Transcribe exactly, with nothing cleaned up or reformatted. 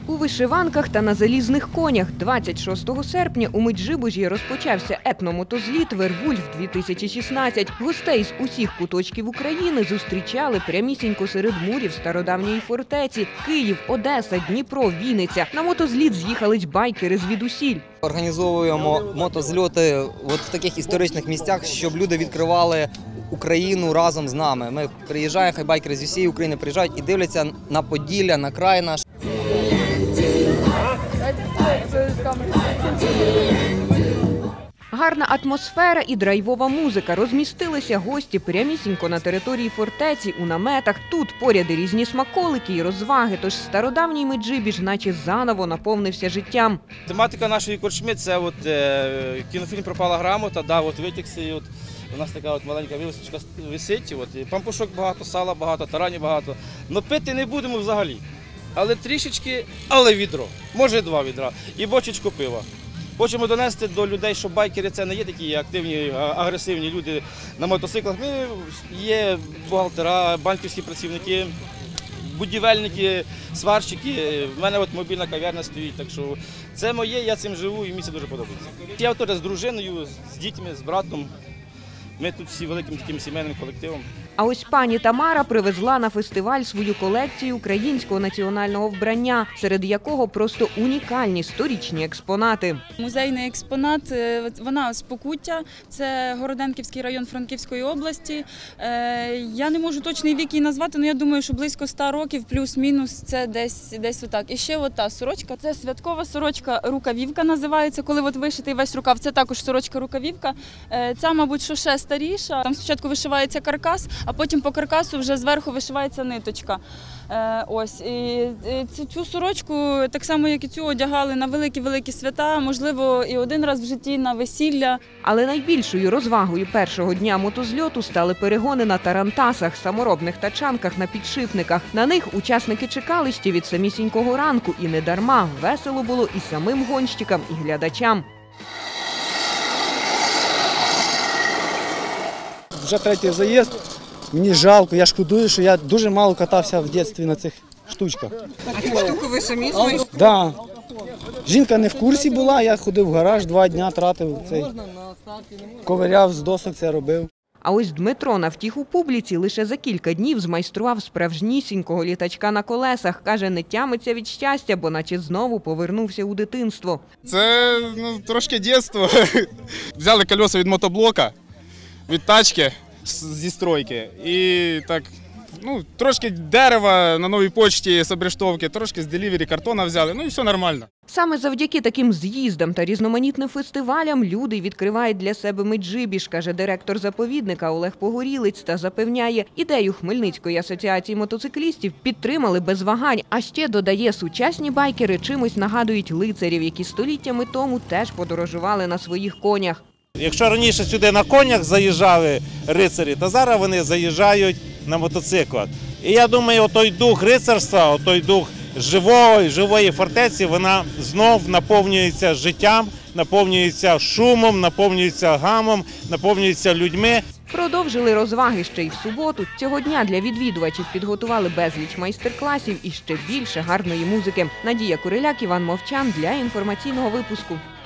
У вишиванках та на залізних конях двадцять шостого серпня у Меджибужі розпочався етномотозліт «Вервульф-дві тисячі шістнадцять». Гостей з усіх куточків України зустрічали прямісінько серед мурів стародавньої фортеці. Київ, Одеса, Дніпро, Вінниця. На мотозліт з'їхались байкери звідусіль. Організовуємо мотозльоти от в таких історичних місцях, щоб люди відкривали Україну разом з нами. Ми приїжджаємо, хай байкери з усієї України приїжджають і дивляться на Поділля, на край наш. Гарна атмосфера і драйвова музика. Розмістилися гості прямісінько на території фортеці, у наметах. Тут поряд і різні смаколики і розваги, тож стародавній Меджибіж наче заново наповнився життям. Тематика нашої корчми – це от, е, кінофільм «Пропала грамота», да, от витікся, і от у нас така от маленька вивісочка висить, от, і пампушок багато, сала багато, тарані багато. Но пити не будемо взагалі, але трішечки, але відро, може два відра, і бочечку пива. Хочемо донести до людей, що байкери – це не є такі активні, агресивні люди на мотоциклах. Ми є бухгалтера, банківські працівники, будівельники, сварщики. В мене от мобільна кав'ярня стоїть, так що це моє, я цим живу і мені це дуже подобається. Я тут з дружиною, з дітьми, з братом. Ми тут всі великим таким сімейним колективом. А ось пані Тамара привезла на фестиваль свою колекцію українського національного вбрання, серед якого просто унікальні сторічні експонати. Музейний експонат, вона з Покуття, це Городенківський район Франківської області. Я не можу точний вік її назвати, але я думаю, що близько ста років, плюс-мінус, це десь, десь отак. І ще от та сорочка, це святкова сорочка рукавівка називається, коли от вишитий весь рукав, це також сорочка-рукавівка. Ця, мабуть, що ще старіша, там спочатку вишивається каркас, а потім по каркасу вже зверху вишивається ниточка. Е, ось. І, і цю сорочку, так само як і цю, одягали на великі-великі свята, можливо, і один раз в житті на весілля. Але найбільшою розвагою першого дня мотозльоту стали перегони на тарантасах, саморобних тачанках на підшипниках. На них учасники чекали ще від самісінького ранку. І не дарма. Весело було і самим гонщикам, і глядачам. Вже третій заїзд, мені жалко, я шкодую, що я дуже мало катався в дитинстві на цих штучках. А цю штуку ви самі знайшли? Так. Да. Жінка не в курсі була, я ходив в гараж, два дні тратив, цей, ковиряв з досок, це робив. А ось Дмитро на втіху публіці лише за кілька днів змайстрував справжнісінького літачка на колесах. Каже, не тямиться від щастя, бо наче знову повернувся у дитинство. Це ну, трошки дитинство. Взяли колеса від мотоблока, від тачки зі стройки і так, ну, трошки дерева на новій почті з обрештовки, трошки з делівері картона взяли, ну і все нормально. Саме завдяки таким з'їздам та різноманітним фестивалям люди відкривають для себе Меджибіж, каже директор заповідника Олег Погорілець, та запевняє, ідею Хмельницької асоціації мотоциклістів підтримали без вагань. А ще, додає, сучасні байкери чимось нагадують лицарів, які століттями тому теж подорожували на своїх конях. Якщо раніше сюди на конях заїжджали рицарі, то зараз вони заїжджають на мотоциклах. І я думаю, отой дух рицарства, отой дух живої, живої фортеці, вона знов наповнюється життям, наповнюється шумом, наповнюється гамом, наповнюється людьми. Продовжили розваги ще й в суботу. Цього дня для відвідувачів підготували безліч майстер-класів і ще більше гарної музики. Надія Куриляк, Іван Мовчан для інформаційного випуску.